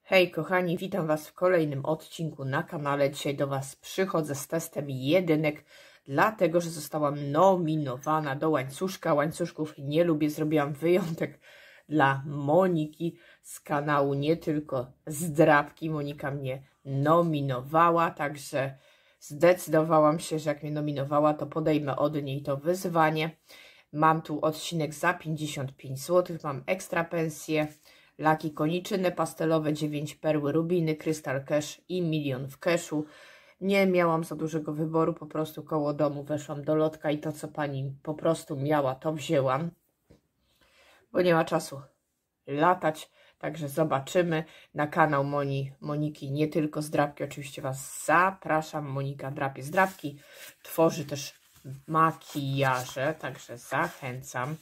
Hej kochani, witam Was w kolejnym odcinku na kanale. Dzisiaj do Was przychodzę z testem jedynek, dlatego że zostałam nominowana do łańcuszka. Łańcuszków nie lubię, zrobiłam wyjątek dla Moniki z kanału Nie Tylko Zdrabki. Monika mnie nominowała, także zdecydowałam się, że jak mnie nominowała, to podejmę od niej to wyzwanie. Mam tu odcinek za 55 zł, mam ekstra pensję, laki koniczyny pastelowe, 9 perły, rubiny, krystal cash i milion w cashu. Nie miałam za dużego wyboru, po prostu koło domu weszłam do lotka i to, co pani po prostu miała, to wzięłam, bo nie ma czasu latać. Także zobaczymy. Na kanał Moniki Nie Tylko Zdrabki oczywiście Was zapraszam. Monika drapie zdrabki, tworzy też makijaże, także zachęcam.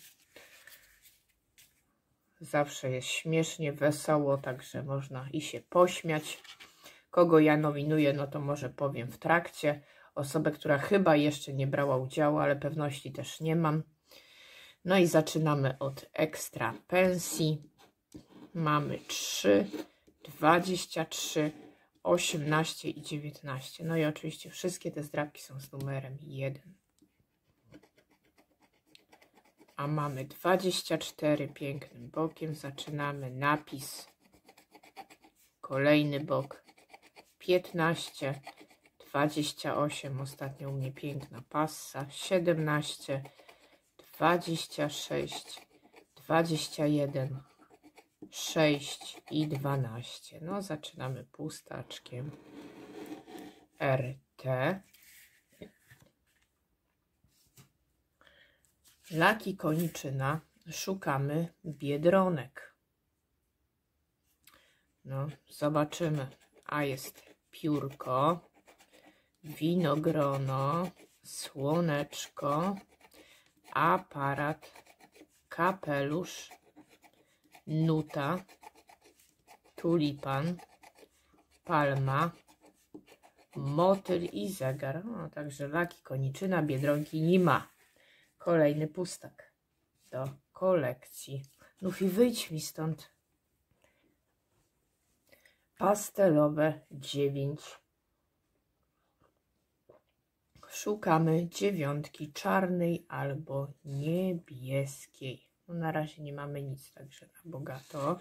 Zawsze jest śmiesznie, wesoło, także można i się pośmiać. Kogo ja nominuję, no to może powiem w trakcie. Osobę, która chyba jeszcze nie brała udziału, ale pewności też nie mam. No i zaczynamy od ekstra pensji. Mamy 3, 23, 18 i 19. No i oczywiście wszystkie te zdrabki są z numerem 1. A mamy 24 pięknym bokiem. Zaczynamy napis. Kolejny bok. 15, 28. Ostatnio u mnie piękna passa. 17, 26, 21, 6 i 12. No zaczynamy pustaczkiem. RT. Laki koniczyna, szukamy biedronek. No, zobaczymy. A jest piórko, winogrono, słoneczko, aparat, kapelusz, nuta, tulipan, palma, motyl i zegar. O, także laki koniczyna, biedronki nie ma. Kolejny pustak do kolekcji. No i wyjdź mi stąd. Pastelowe 9. Szukamy dziewiątki czarnej albo niebieskiej. No na razie nie mamy nic, także na bogato.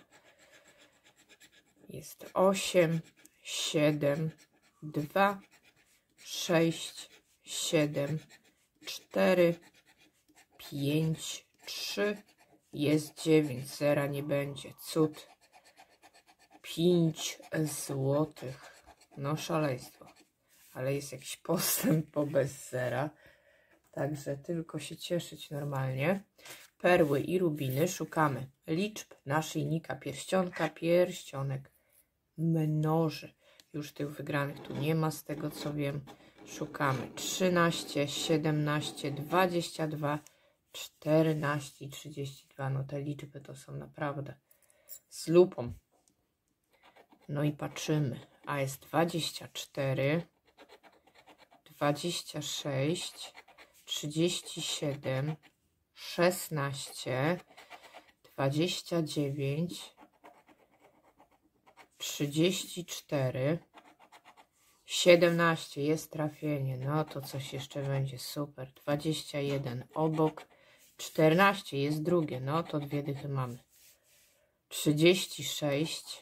Jest 8, 7, 2, 6, 7, 4, 5, 3, jest 9, zera nie będzie, cud. 5 złotych, no szaleństwo, ale jest jakiś postęp po bez zera, także tylko się cieszyć normalnie. Perły i rubiny, szukamy liczb, naszyjnika, pierścionka, pierścionek mnoży. Już tych wygranych tu nie ma, z tego co wiem. Szukamy 13, 17, 22, 14 i 32. No te liczby to są naprawdę z lupą. No i patrzymy. A jest 24, 26, 37, 16, 29, 34, 17. Jest trafienie. No to coś jeszcze będzie. Super. 21 obok. 14 jest drugie. No to dwie dychy mamy. 36,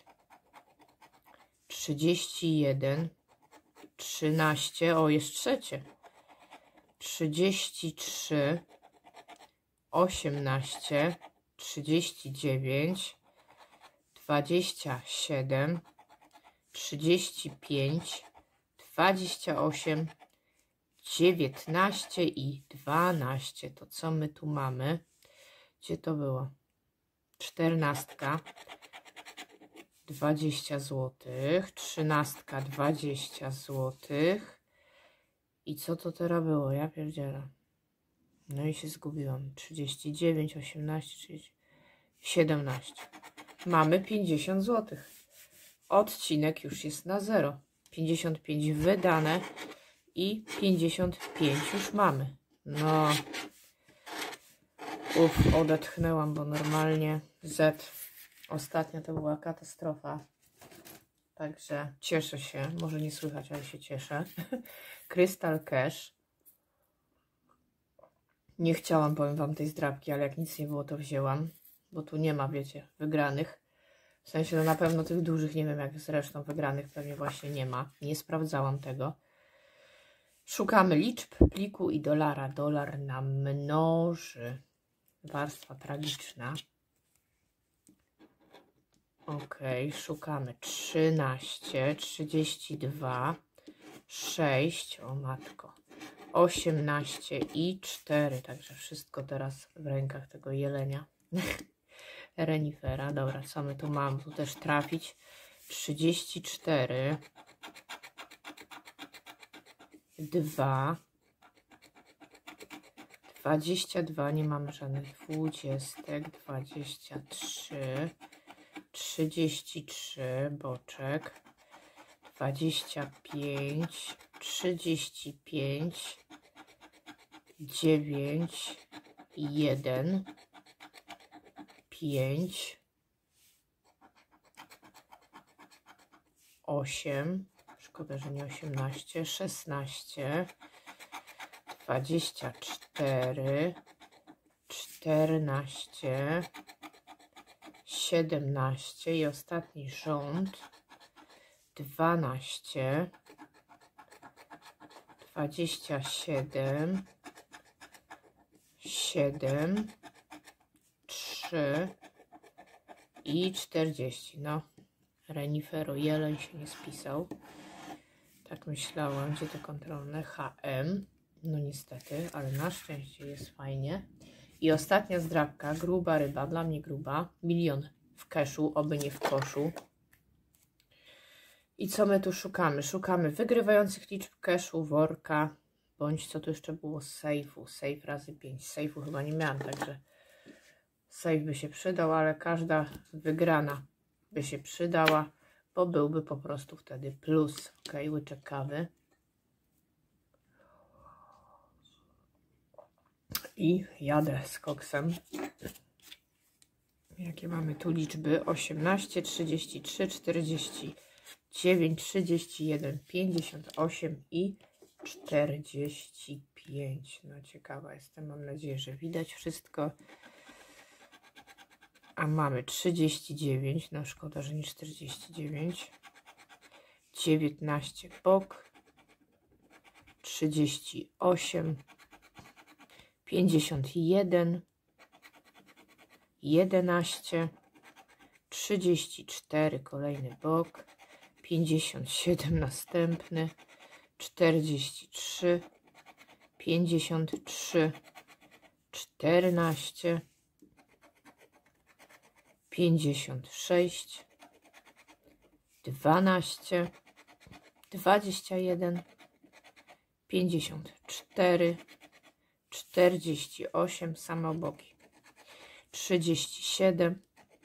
31, 13. O, jest trzecie. 33, 18, 39, 27, 35, 28, 19 i 12. To co my tu mamy? Gdzie to było? 14, 20 zł, 13, 20 zł. I co to teraz było? Ja pierdzielę. No i się zgubiłam. 39, 18, 30, 17. Mamy 50 zł. Odcinek już jest na 0. 55 wydane i 55 już mamy. No. Odetchnęłam, bo normalnie Z. Ostatnia to była katastrofa. Także cieszę się, może nie słychać, ale się cieszę. Crystal Cash. Nie chciałam, powiem wam, tej zdrabki, ale jak nic nie było, to wzięłam. Bo tu nie ma, wiecie, wygranych. W sensie, no na pewno tych dużych, nie wiem jak zresztą wygranych, pewnie właśnie nie ma. Nie sprawdzałam tego. Szukamy liczb, pliku i dolara. Dolar nam mnoży. Warstwa tragiczna. Ok, szukamy 13, 32, 6, o matko, 18 i 4. Także wszystko teraz w rękach tego jelenia. Renifera. Dobra, co my tu mamy? Tu też trafić. 34, 2, 22, nie mamy żadnych 20, 23, 33, boczek, 25, 35, 9, 1, 5, 8, szkoda, że nie 18, 16, 24, 14, 17 i ostatni rząd 12, 27, 7, 3 i 40. No, renifero, jeleń się nie spisał. Tak myślałam, gdzie te kontrolne? HM. No niestety, ale na szczęście jest fajnie. I ostatnia zdrabka, gruba ryba, dla mnie gruba. 1 000 000 w cashu, oby nie w koszu. I co my tu szukamy? Szukamy wygrywających liczb cashu, worka, bądź co tu jeszcze było, sejfu. Sejf razy 5. Sejfu chyba nie miałam, także sejf by się przydał, ale każda wygrana by się przydała, bo byłby po prostu wtedy plus. Ok, łyczek kawy. I jadę z koksem. Jakie mamy tu liczby? 18, 33, 49, 31, 58 i 45. No ciekawa jestem, mam nadzieję, że widać wszystko. A mamy 39, no szkoda, że nie 49. 19 bok. 38. 51, 11, 34, kolejny bok, 57, następny, 43, 53, 14, 56, 12, 21, 54, 48, samoboki, 37,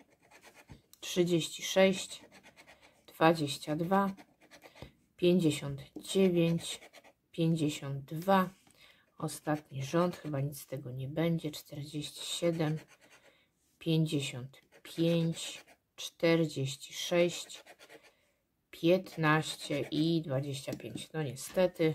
36, 22, 59, 52, ostatni rząd, chyba nic z tego nie będzie, 47, 55, 46, 15 i 25. No niestety,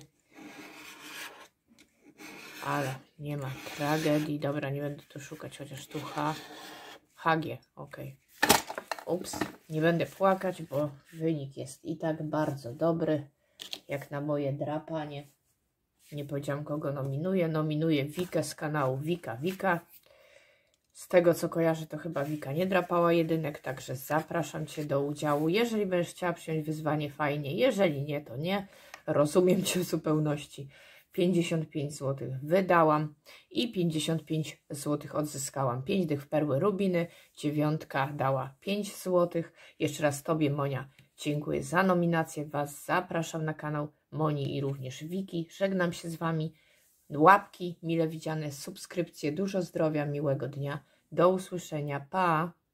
ale nie ma tragedii. Dobra, nie będę tu szukać, chociaż tu HG, ok. Ups, nie będę płakać, bo wynik jest i tak bardzo dobry, jak na moje drapanie. Nie powiedziałam, kogo nominuję. Nominuję Wikę z kanału Wika. Z tego, co kojarzę, to chyba Wika nie drapała jedynek, także zapraszam Cię do udziału. Jeżeli będziesz chciała przyjąć wyzwanie, fajnie. Jeżeli nie, to nie. Rozumiem Cię w zupełności. 55 zł wydałam i 55 zł odzyskałam. 5 dych w perły rubiny, 9 dała 5 zł. Jeszcze raz Tobie, Monia, dziękuję za nominację. Was zapraszam na kanał Moni i również Wiki. Żegnam się z Wami. Łapki mile widziane, subskrypcje, dużo zdrowia, miłego dnia. Do usłyszenia. Pa!